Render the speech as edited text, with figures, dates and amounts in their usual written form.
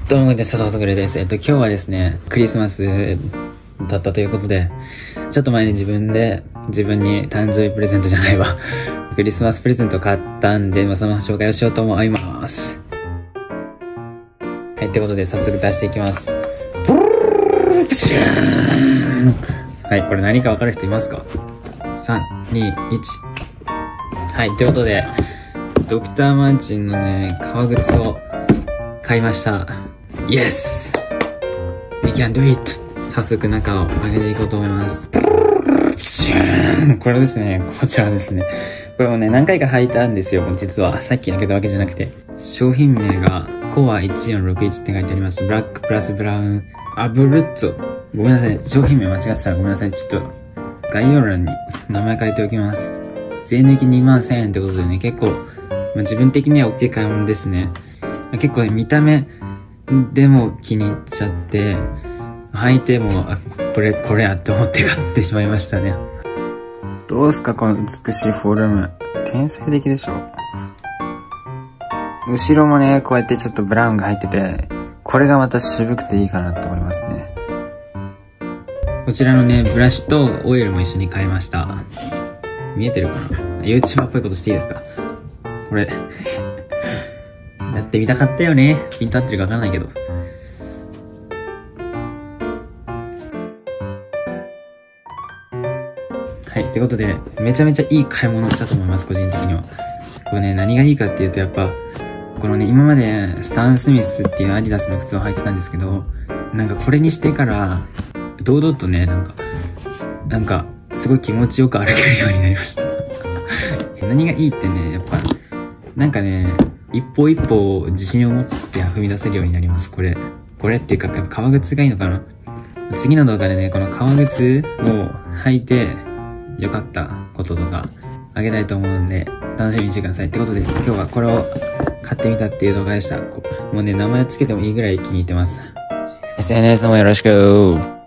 どうも、こんにちは、笹さぐれです。今日はですね、クリスマスだったということで、ちょっと前に自分に誕生日プレゼントじゃないわ。クリスマスプレゼント買ったんで、その紹介をしようと思います。はい、ってことで早速出していきます。はい、これ何か分かる人いますか？ 3、2、1。はい、ということで、ドクターマンチンのね、革靴を買いました。イエス !We can do it! 早速中を開けていこうと思います。これですね。こちらですね。これもね、何回か履いたんですよ。実は。さっき開けたわけじゃなくて。商品名が、コア1461って書いてあります。ブラックプラスブラウン、アブルッツォ。ごめんなさい。商品名間違ってたらごめんなさい。ちょっと、概要欄に名前書いておきます。税抜き21,000円ってことでね、結構、自分的には大きい買い物ですね。結構ね、見た目でも気に入っちゃって、履いても、これやって思って買ってしまいましたね。どうすか、この美しいフォルム。天才的でしょ。後ろもね、こうやってちょっとブラウンが入ってて、これがまた渋くていいかなと思いますね。こちらのね、ブラシとオイルも一緒に買いました。見えてるかな？ YouTuber っぽいことしていいですか？これ。やってみたかったよね。ピント合ってるかわかんないけど。はい。ってことで、めちゃめちゃいい買い物をしたと思います、個人的には。これね、何がいいかっていうと、やっぱ、このね、今までスタン・スミスっていうアディダスの靴を履いてたんですけど、なんかこれにしてから、堂々とね、なんか、すごい気持ちよく歩けるようになりました。何がいいってね、やっぱ、なんかね、一歩一歩自信を持って踏み出せるようになります。これっていうか、やっぱ革靴がいいのかな。次の動画でね、この革靴を履いて良かったこととかあげたいと思うんで、楽しみにしてください。ってことで、今日はこれを買ってみたっていう動画でした。もうね、名前つけてもいいぐらい気に入ってます。SNS もよろしく。